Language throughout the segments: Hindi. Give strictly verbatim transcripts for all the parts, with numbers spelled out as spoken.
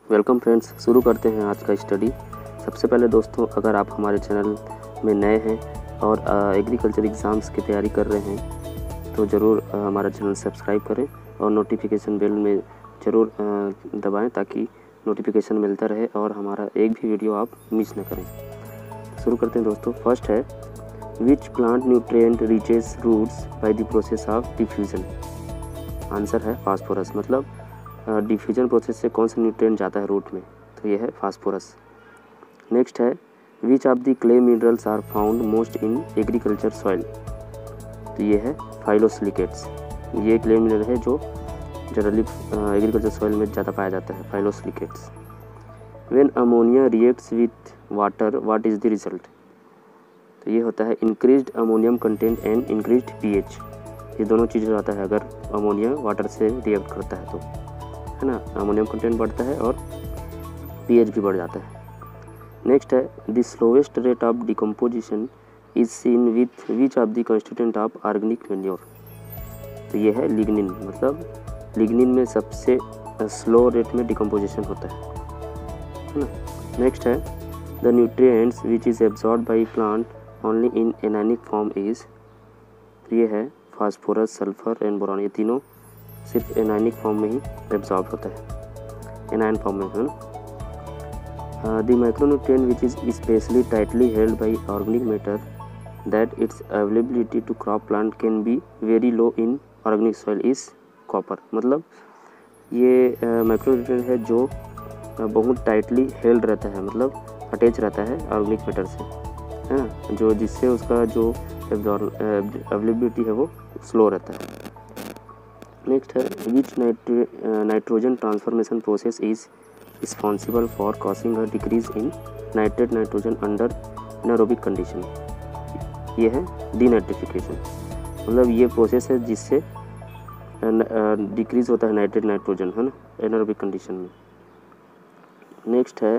वेलकम फ्रेंड्स, शुरू करते हैं आज का स्टडी। सबसे पहले दोस्तों, अगर आप हमारे चैनल में नए हैं और एग्रीकल्चर एग्ज़ाम्स की तैयारी कर रहे हैं तो ज़रूर हमारा चैनल सब्सक्राइब करें और नोटिफिकेशन बेल में ज़रूर दबाएं ताकि नोटिफिकेशन मिलता रहे और हमारा एक भी वीडियो आप मिस न करें। शुरू करते हैं दोस्तों। फर्स्ट है, which plant nutrient reaches roots by the process of diffusion. Answer है फास्फोरस। मतलब डिफ्यूजन प्रोसेस से कौन सा न्यूट्रिएंट जाता है रूट में, तो ये है फास्फोरस। नेक्स्ट है, which of the clay minerals are found most in agriculture soil. तो ये है फाइलोसिलिकेट्स। ये क्ले मिनरल है जो जनरली एग्रीकल्चर सॉइल में ज़्यादा पाया जाता है, phyllosilicates. When ammonia reacts with water what is the result. तो ये होता है increased ammonium content and increased pH. ये दोनों चीज़ हो जाता है अगर अमोनिया वाटर से रिएक्ट करता है तो, है ना। अमोनियम कंटेंट बढ़ता है और पीएच भी बढ़ जाता है। नेक्स्ट है, the slowest rate of decomposition is seen with which of the constituent of organic manure. तो ये है लिग्निन। मतलब लिग्निन में सबसे स्लो रेट में डिकम्पोजिशन होता है, है ना। नेक्स्ट है, the nutrients which is absorbed by plant only in anionic form is. तो ये है फास्फोरस, सल्फर एंड बोरॉन। ये तीनों सिर्फ एनानिक फॉर्म में ही एब्जॉर्ब होता है, एनायन फॉर्म में, है ना। The micronutrient which is specially tightly held by organic matter that its availability to crop plant can be very low in organic soil is copper. मतलब ये माइक्रोन्यूट्रिएंट है जो बहुत टाइटली हेल्ड रहता है, मतलब अटैच रहता है ऑर्गेनिक मैटर से, है ना, जो जिससे उसका जो अवेलेबिलिटी है वो स्लो रहता है। नेक्स्ट है, which nitrogen transformation process is responsible for causing a decrease in nitrate nitrogen under anaerobic condition. ये है डीनाइट्रिफिकेशन। मतलब ये प्रोसेस है जिससे डिक्रीज होता है नाइट्रेट नाइट्रोजन, है ना, एनारोबिक कंडीशन में। नेक्स्ट है,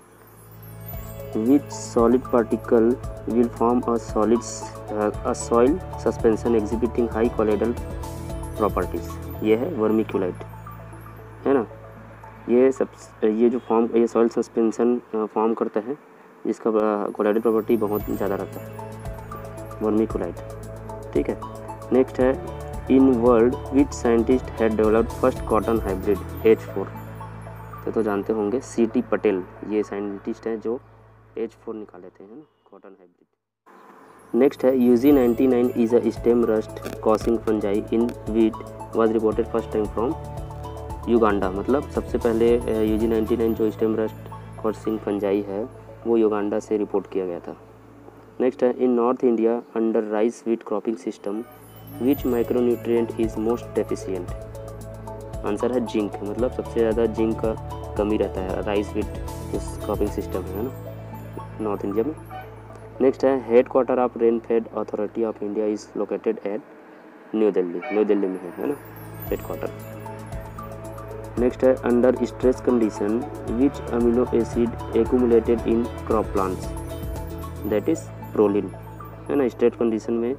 which solid particle will form a solid a soil suspension exhibiting high colloidal properties. ये है वर्मिक्यूलाइट, है ना। ये सब ये जो फॉर्म ये सॉइल सस्पेंशन फॉर्म करता है जिसका कोलेडल प्रॉपर्टी बहुत ज़्यादा रहता है, वर्मिक्यूलाइट। ठीक है। नेक्स्ट है, in world which scientist had developed first cotton hybrid H four. तो तो जानते होंगे सी टी पटेल, ये साइंटिस्ट हैं जो एच फोर निकाले थे, है ना, कॉटन हाइब्रिड। नेक्स्ट है, U G ninety nine is a stem rust causing fungi in wheat was reported first time from Uganda. मतलब सबसे पहले यू जी नाइन्टी नाइन जो स्टेम रस्ट कॉसिंग फंजाई है वो युगांडा से रिपोर्ट किया गया था। नेक्स्ट है, in north India under rice wheat cropping system which micronutrient is most deficient. Answer है जिंक। मतलब सबसे ज़्यादा जिंक का कमी रहता है राइस वीट इस क्रॉपिंग सिस्टम है ना नॉर्थ इंडिया में। नेक्स्ट है, headquarter of rainfed authority of India is located at new Delhi. New Delhi में है, है ना, हेड क्वार्टर। नेक्स्ट है, under stress condition which amino acid accumulated in crop plants, that is proline, है ना। स्ट्रेस कंडीशन में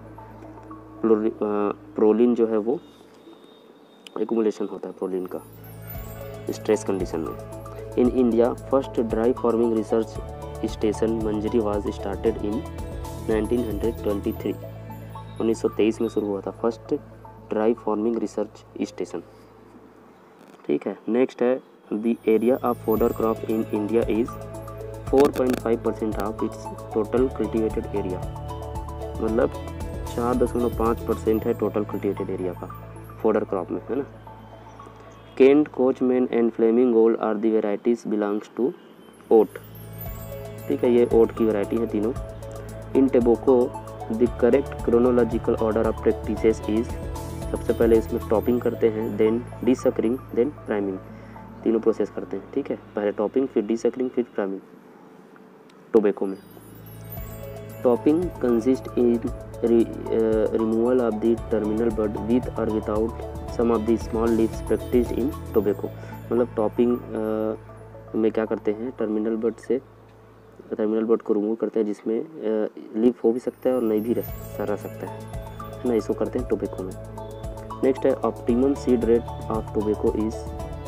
प्रोलिन जो है वो एक्यूमुलेशन होता है, प्रोलिन का स्ट्रेस कंडीशन में। In India first dry farming research station Manjari was started in nineteen twenty three. उन्नीस सौ तेईस में शुरू हुआ था first dry farming research station. ठीक है। नेक्स्ट है, the area of fodder crop in India is four point five percent of its total cultivated area. मतलब चार दशमलव पाँच परसेंट है टोटल कल्टिवेटेड एरिया का फोडर क्रॉप में, है ना। Kent, Coachman and Fleming gold are the varieties belongs to oat. ठीक है, ये ओट की वैरायटी है तीनों। In tobacco the correct chronological order of practices is. सबसे पहले इसमें टॉपिंग करते हैं, देन डीसकरिंग, देन प्राइमिंग। तीनों प्रोसेस करते हैं। ठीक है, पहले टॉपिंग, फिर डीसकरिंग, फिर प्राइमिंग टोबैको में। Topping consist in removal of the terminal bud with or without some of the small leaves practised in tobacco. मतलब टॉपिंग में क्या करते हैं, टर्मिनल बड से टर्मिनल बड को रिमूव करते हैं जिसमें लीफ हो भी सकता है और नहीं भी रह सकता है, है ना। इसको करते हैं टोबैको में। नेक्स्ट है, optimum seed rate of tobacco is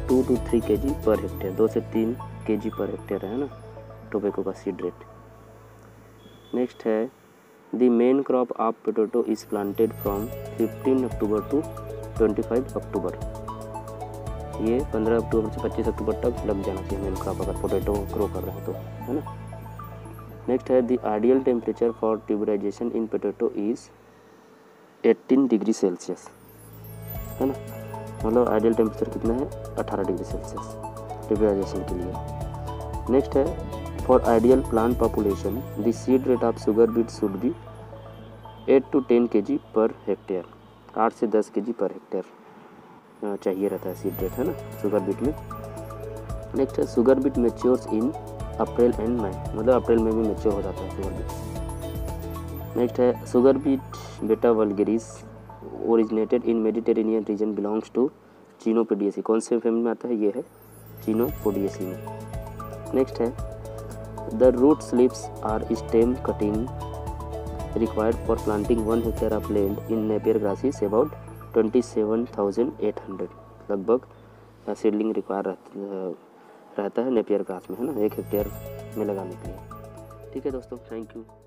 two to three K G per hectare, दो से तीन के जी पर हेक्टेयर है ना टोबैको का सीड रेट। नेक्स्ट है the main crop of potato is planted from fifteen October to twenty five October. ये पंद्रह अक्टूबर से पच्चीस अक्टूबर तक लग जाना चाहिए मेन क्रॉप अगर पोटैटो ग्रो कर रहे हैं तो, है ना। नेक्स्ट है the ideal temperature for tuberization in potato is eighteen degree Celsius, है ना। मतलब आइडियल टेम्परेचर कितना है, अठारह डिग्री सेल्सियस ट्यूबराइजेशन के लिए। नेक्स्ट है for ideal plant population the seed rate of sugar beet should be eight to ten K G per hectare, आठ से दस के जी पर हेक्टेयर चाहिए रहता है सीड रेट, है ना शुगर बीट में। नेक्स्ट है sugar beet matures in April and May, मतलब अप्रैल में भी मैच्योर हो जाता है शुगर बीट। नेक्स्ट है sugar beet Beta vulgaris originated in Mediterranean region belongs to Chenopodiaceae, कौन से फैमिली में आता है, ये है चिनोपोडिएसी में। नेक्स्ट है the root slips or stem cutting required for planting one hectare of land in Napier grass is about twenty seven thousand eight hundred, लगभग सीडलिंग रिक्वायर रहता है नेपियर ग्रास में, है ना, एक हेक्टेयर में लगाने के लिए। ठीक है दोस्तों, थैंक यू।